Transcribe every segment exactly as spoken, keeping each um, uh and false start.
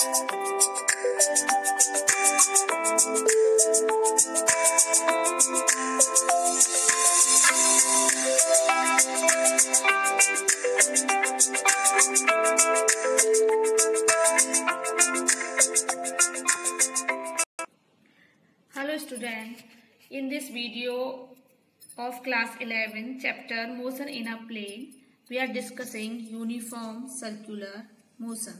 Hello student, in this video of class eleven chapter motion in a plane, we are discussing uniform circular motion,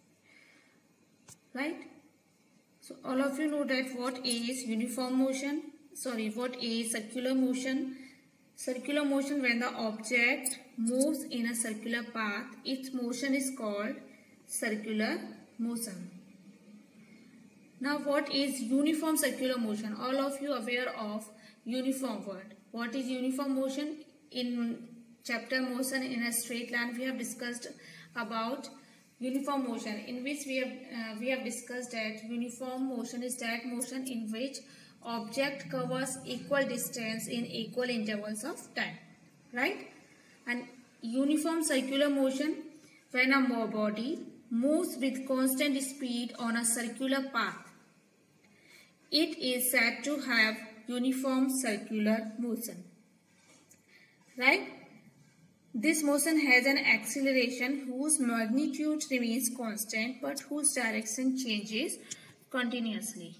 right? So all of you know that what is uniform motion, sorry what is circular motion. Circular motion, when the object moves in a circular path, its motion is called circular motion. Now what is uniform circular motion? All of you aware of uniform word. What is uniform motion? In chapter motion in a straight line we have discussed about uniform motion, in which we have uh, we have discussed that uniform motion is that motion in which object covers equal distance in equal intervals of time, right? And uniform circular motion, when a body moves with constant speed on a circular path, it is said to have uniform circular motion, right? This motion has an acceleration whose magnitude remains constant but whose direction changes continuously.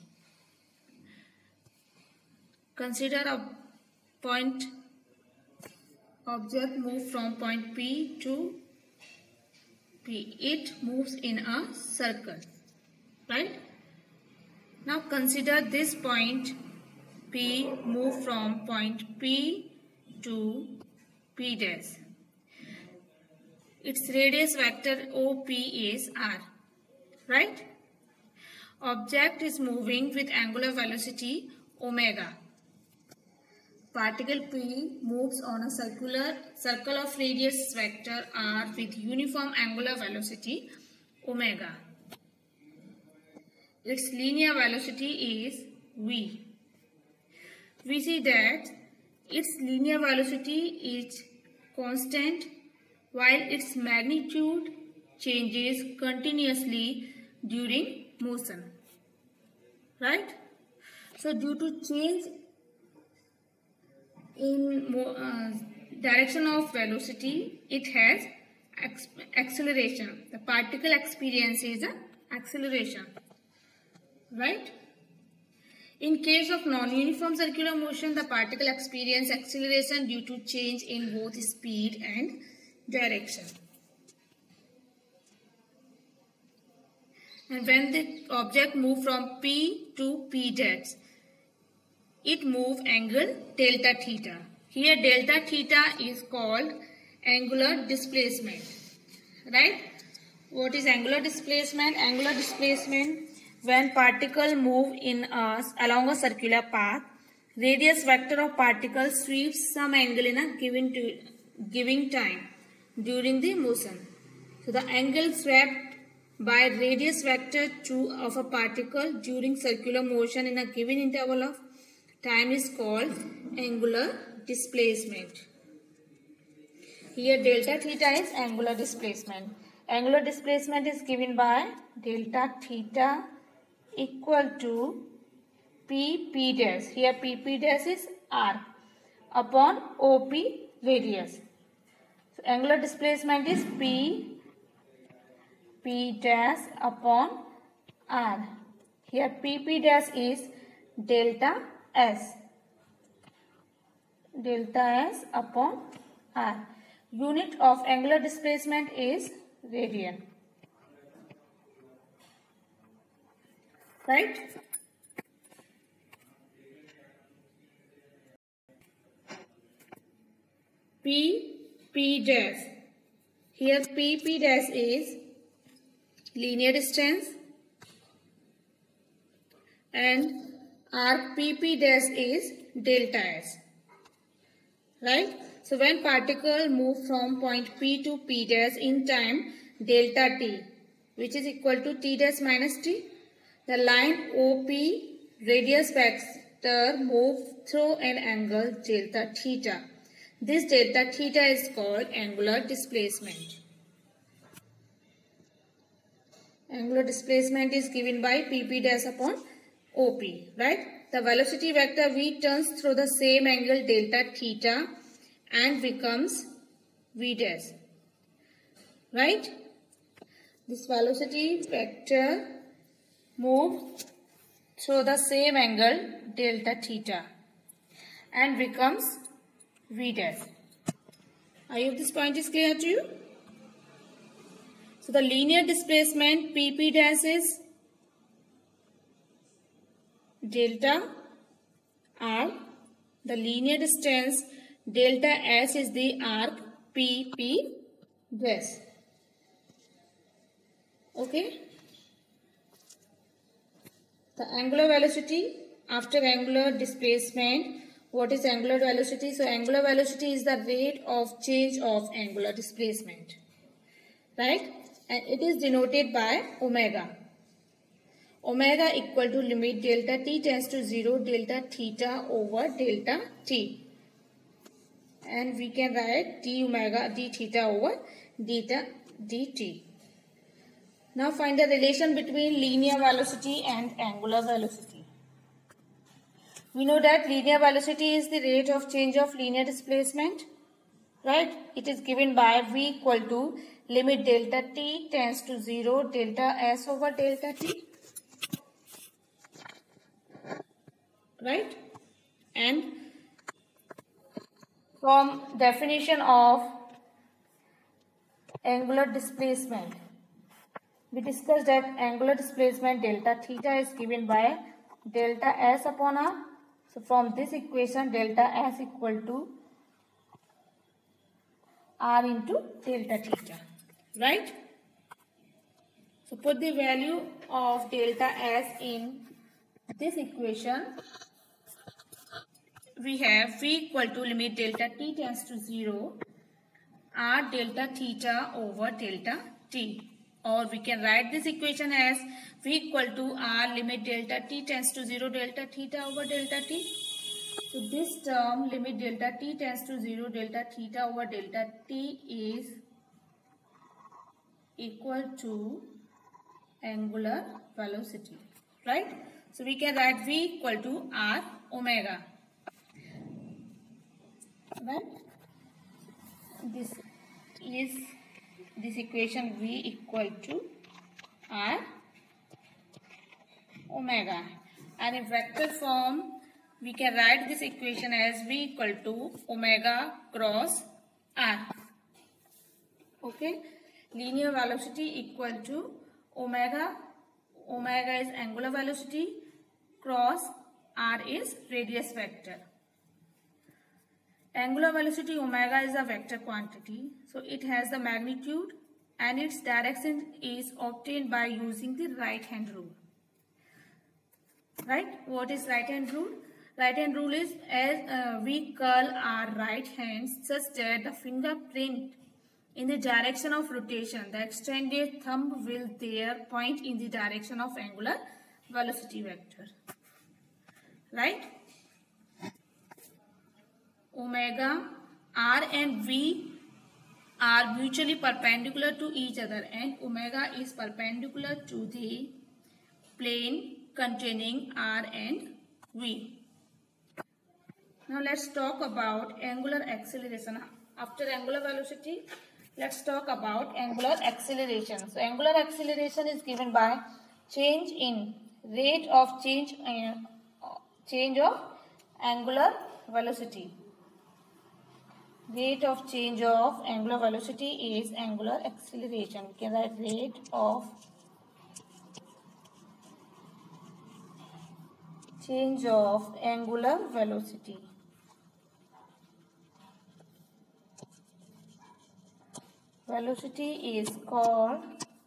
Consider a point object move from point P to P. It moves in a circle, right? Now consider this point P move from point P to P dash. Its radius vector O P is R, right? Object is moving with angular velocity omega. Particle P moves on a circular circle of radius vector R with uniform angular velocity omega. Its linear velocity is v. We see that its linear velocity is constant while its magnitude changes continuously during motion, right? So due to change in uh, direction of velocity, it has acceleration. The particle experiences the acceleration, right? In case of non-uniform circular motion, the particle experience acceleration due to change in both speed and direction. And when the object moves from P to P dash, it moves angle delta theta. Here delta theta is called angular displacement, right? What is angular displacement? Angular displacement, when particle move in a, along a circular path, radius vector of particle sweeps some angle in a given, to, given time during the motion. So the angle swept by radius vector two of a particle during circular motion in a given interval of time is called angular displacement. Here delta theta is angular displacement. Angular displacement is given by delta theta equal to P P dash. Here P P dash is R upon O P radius. So angular displacement is P P dash upon R. Here P P dash is delta S. Delta S upon R. Unit of angular displacement is radian. Right? P P dash. Here P P dash is linear distance and R P P dash is delta S, right? So when particle move from point P to P dash in time delta t, which is equal to t dash minus t, the line O P radius vector move through an angle delta theta. This delta theta is called angular displacement. Angular displacement is given by pp dash upon op, right? The velocity vector v turns through the same angle delta theta and becomes v dash, right? This velocity vector moves through the same angle delta theta and becomes v dash. I hope this point is clear to you. So the linear displacement pp dash is delta r. The linear distance delta s is the arc pp dash. Okay. The angular velocity after angular displacement. What is angular velocity? So angular velocity is the rate of change of angular displacement, right? And it is denoted by omega. Omega equal to limit delta t tends to zero delta theta over delta t. And we can write d omega d theta over delta dt. Now find the relation between linear velocity and angular velocity. We know that linear velocity is the rate of change of linear displacement, right? It is given by v equal to limit delta t tends to zero delta s over delta t, right? And from definition of angular displacement, we discussed that angular displacement delta theta is given by delta s upon r. So from this equation, delta s equal to r into delta theta, right? So put the value of delta s in this equation. We have v equal to limit delta t tends to zero r delta theta over delta t. Or we can write this equation as v equal to r limit delta t tends to zero delta theta over delta t. So this term limit delta t tends to zero delta theta over delta t is equal to angular velocity, right? So we can write v equal to r omega, right? This is this equation v equal to r omega, and in vector form we can write this equation as v equal to omega cross r. Okay, linear velocity equal to omega. Omega is angular velocity, cross r is radius vector. Angular velocity omega is a vector quantity, so it has the magnitude and its direction is obtained by using the right hand rule. Right? What is right hand rule? Right hand rule is as uh, we curl our right hands such that the fingerprint in the direction of rotation, the extended thumb will there point in the direction of angular velocity vector. Right? Omega, r and v are mutually perpendicular to each other, and omega is perpendicular to the plane containing r and v. Now let's talk about angular acceleration. After angular velocity, let's talk about angular acceleration. So angular acceleration is given by change in rate of change uh, change of angular velocity. Rate of change of angular velocity is angular acceleration. We can write rate of change of angular velocity. Velocity is called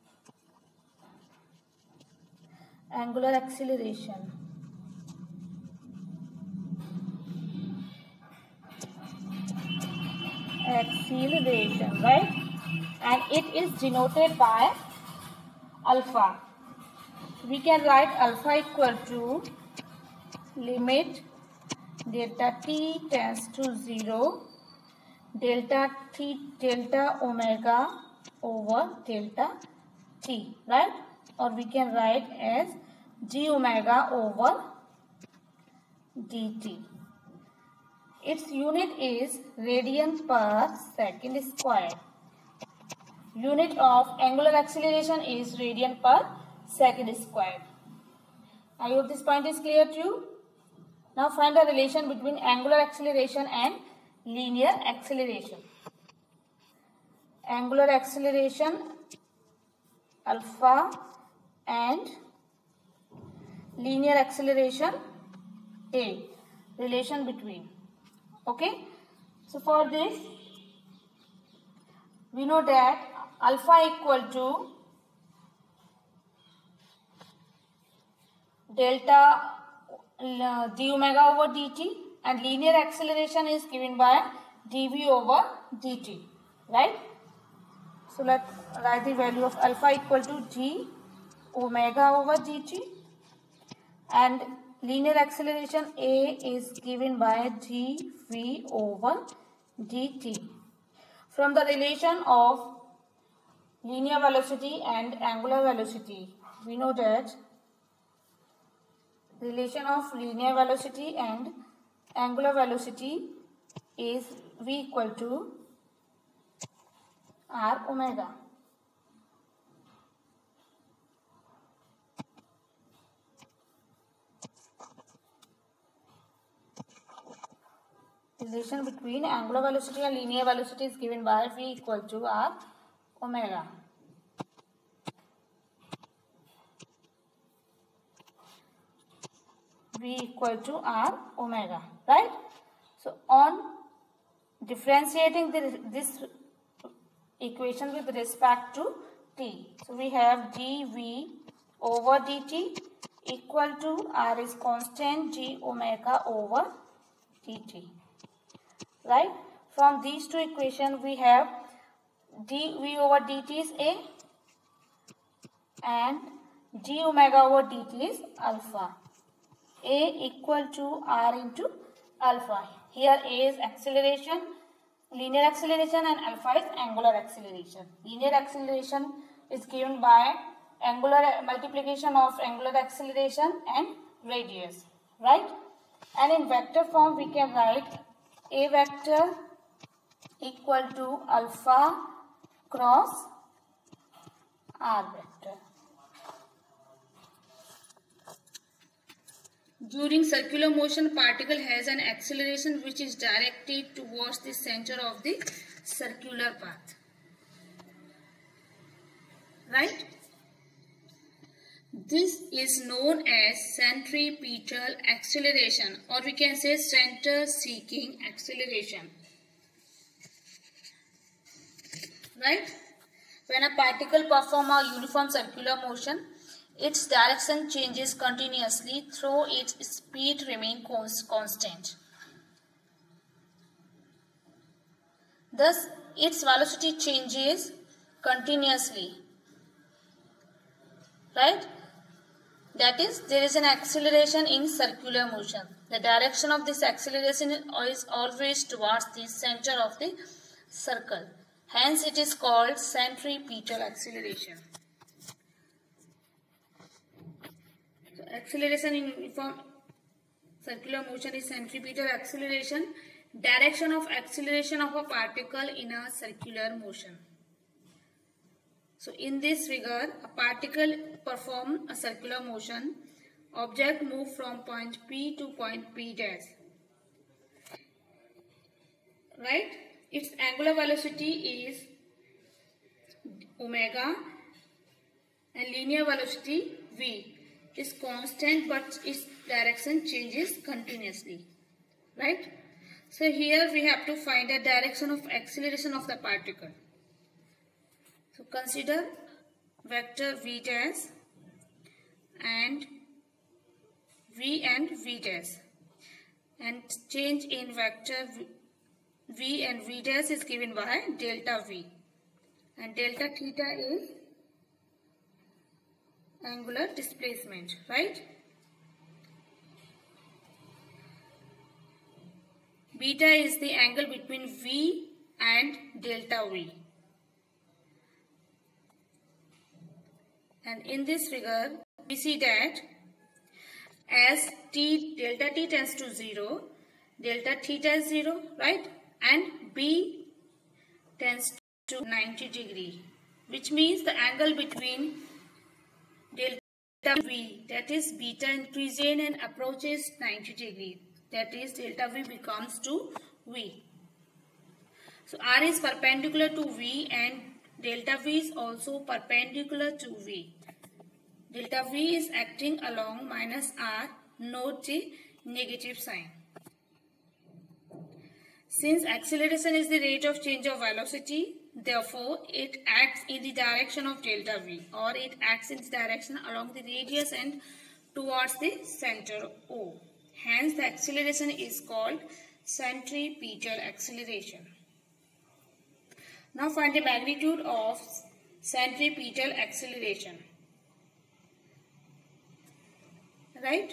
angular acceleration. Acceleration, right? And it is denoted by alpha. We can write alpha equal to limit delta t tends to zero delta t delta omega over delta t, right? or we can write as g omega over dt. Its unit is radian per second square. Unit of angular acceleration is radian per second square. I hope this point is clear to you. Now find the relation between angular acceleration and linear acceleration. Angular acceleration alpha and linear acceleration a. Relation between. Okay. So for this, we know that alpha equal to delta uh, d omega over dt, and linear acceleration is given by dv over dt, right? So let's write the value of alpha equal to g omega over dt, and linear acceleration a is given by dv over dt. From the relation of linear velocity and angular velocity, we know that relation of linear velocity and angular velocity is v equal to r omega. Relation between angular velocity and linear velocity is given by v equal to r omega. V equal to r omega, right? So on differentiating the, this equation with respect to t, so we have dv over dt equal to r is constant g omega over dt, right? From these two equations we have dv over dt is a and g omega over dt is alpha. A equal to r into alpha. Here A is acceleration, linear acceleration, and alpha is angular acceleration. Linear acceleration is given by angular multiplication of angular acceleration and radius, right? And in vector form we can write A vector equal to alpha cross r vector. During circular motion, particle has an acceleration which is directed towards the center of the circular path, right? This is known as centripetal acceleration, or we can say center seeking acceleration, right? When a particle performs a uniform circular motion, its direction changes continuously, though its speed remains constant. Thus, its velocity changes continuously, right? That is, there is an acceleration in circular motion. The direction of this acceleration is always towards the center of the circle. Hence, it is called centripetal acceleration. Acceleration in uniform circular motion is centripetal acceleration, direction of acceleration of a particle in a circular motion. So in this figure, a particle performs a circular motion. Object move from point P to point P dash, right? Its angular velocity is omega and linear velocity v is constant, but its direction changes continuously, right? So here we have to find the direction of acceleration of the particle. So consider vector v dash and v and v dash, and change in vector v, v and v dash is given by delta v, and delta theta is angular displacement, right? Beta is the angle between V and delta V. And in this figure, we see that as t delta t tends to zero, delta theta is zero, right? And b tends to ninety degree, which means the angle between delta v, that is beta increases and approaches ninety degree, that is delta v becomes to v. So r is perpendicular to v and delta v is also perpendicular to v. Delta v is acting along minus r, note the negative sign. Since acceleration is the rate of change of velocity, therefore it acts in the direction of delta v, or it acts in the direction along the radius and towards the center O. Hence the acceleration is called centripetal acceleration. Now find the magnitude of centripetal acceleration. Right?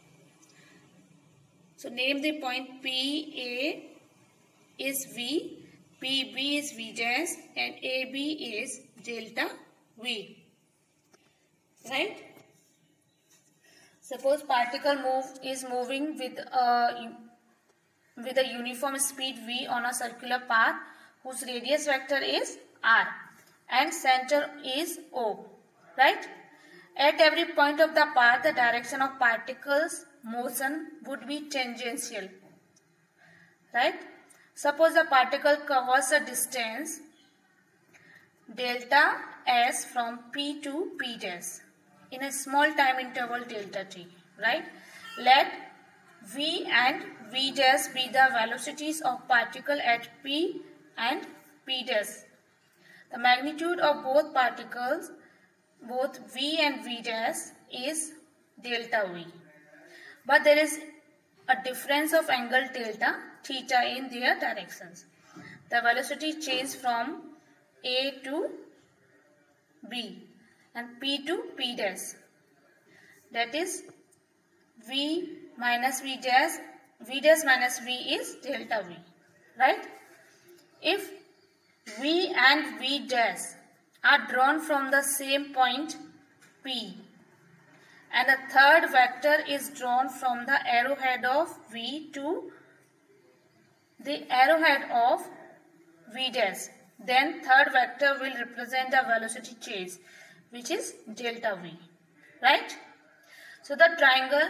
So name the point P A is V, P B is V dash, and A B is delta V. Right? Suppose particle move is moving with a with a uniform speed v on a circular path whose radius vector is r and center is O. Right? At every point of the path, the direction of particles' motion would be tangential. Right? Suppose the particle covers a distance delta s from P to P dash in a small time interval delta t. Right? Let v and v dash be the velocities of particle at P and P dash. The magnitude of both particles, both v and v dash, is delta v. But there is a difference of angle delta theta in their directions. The velocity change from A to B and P to P dash. That is v minus v dash, v dash minus v is delta v. Right? If v and v dash are drawn from the same point P and a third vector is drawn from the arrowhead of v to the arrowhead of v dash, then third vector will represent the velocity change, which is delta v. Right? So the triangle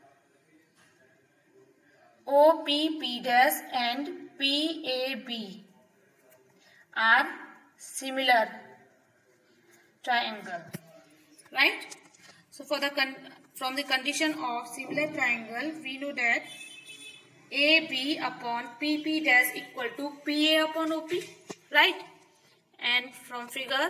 O P P dash and P A B are similar triangle. Right? So for the con from the condition of similar triangle, we know that A B upon P P dash equal to P A upon O P. Right? And from figure,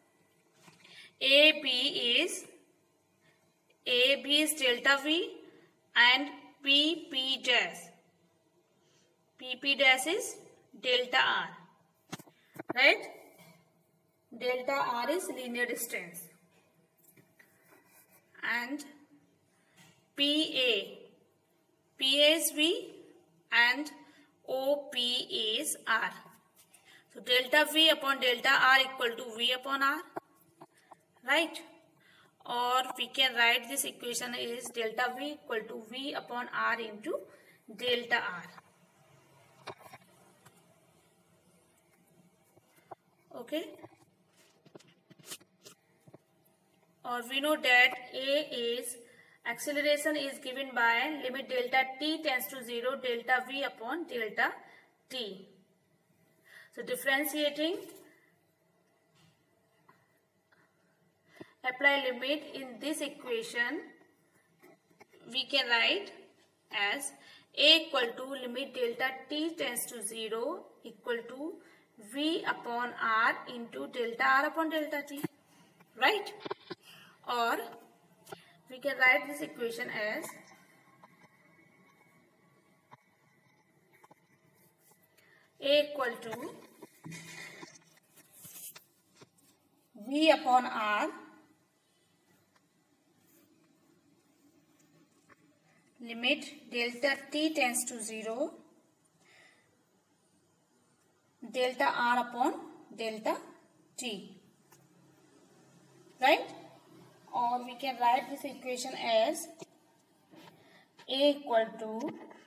A B is A B is delta V and P P dash. P P dash is delta R. Right? Delta R is linear distance. And P A. P A is V and O P is R. So delta V upon delta R equal to V upon R. Right? Or we can write this equation is delta V equal to V upon R into delta R. Okay? Or we know that A is acceleration is given by limit delta t tends to zero delta V upon delta t. So differentiating, apply limit in this equation, we can write as A equal to limit delta t tends to zero equal to V upon R into delta R upon delta t. Right? Or we can write this equation as A equal to V upon R limit delta t tends to zero delta R upon delta t. Right? or we can write this equation as A equal to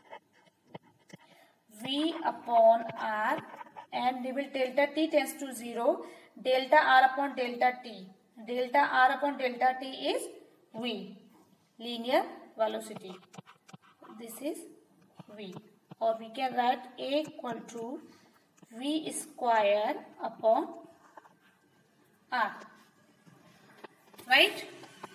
V upon R, and limit delta t tends to zero, delta R upon delta t. Delta R upon delta t is V, linear velocity. This is V, or we can write A equal to V square upon R, right?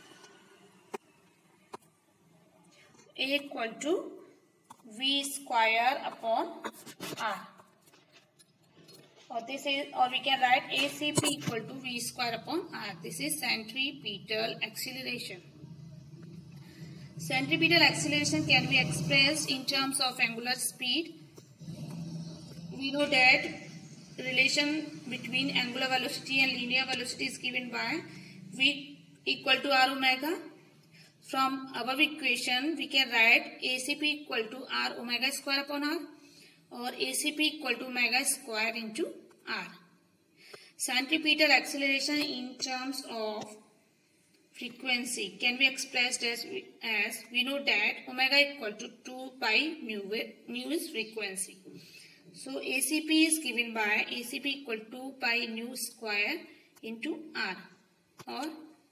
A equal to V square upon R, or this is, or we can write A C P equal to V square upon R. This is centripetal acceleration. Centripetal acceleration can be expressed in terms of angular speed. We know that relation between angular velocity and linear velocity is given by V equal to R omega. From above equation, we can write A C P equal to R omega square upon R, or A C P equal to omega square into R. Centripetal acceleration in terms of frequency can be expressed as, as we know that omega equal to two pi mu, mu is frequency. So A C P is given by A C P equal to two pi nu square into R, or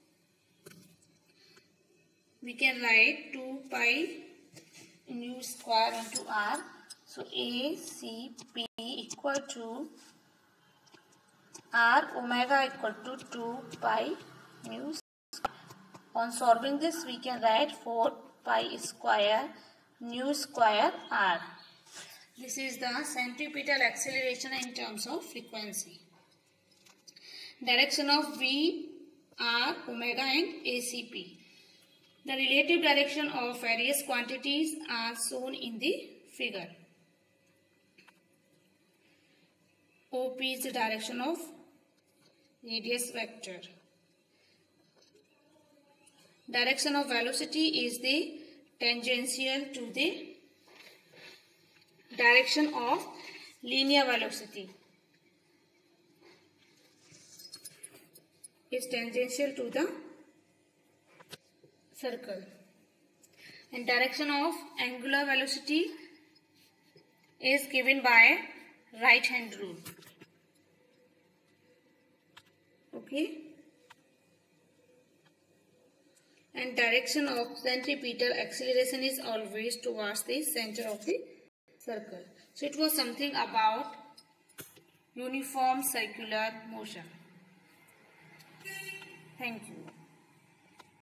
we can write two pi nu square into R. So A C P equal to R omega equal to two pi nu square. On solving this, we can write four pi square nu square R. This is the centripetal acceleration in terms of frequency. Direction of V, R, omega and A C P. The relative direction of various quantities are shown in the figure. O P is the direction of radius vector. Direction of velocity is the tangential to the direction of linear velocity. Is tangential to the circle. And direction of angular velocity is given by right hand rule. Okay. And direction of centripetal acceleration is always towards the center of the circle. So it was something about uniform circular motion. Thank you.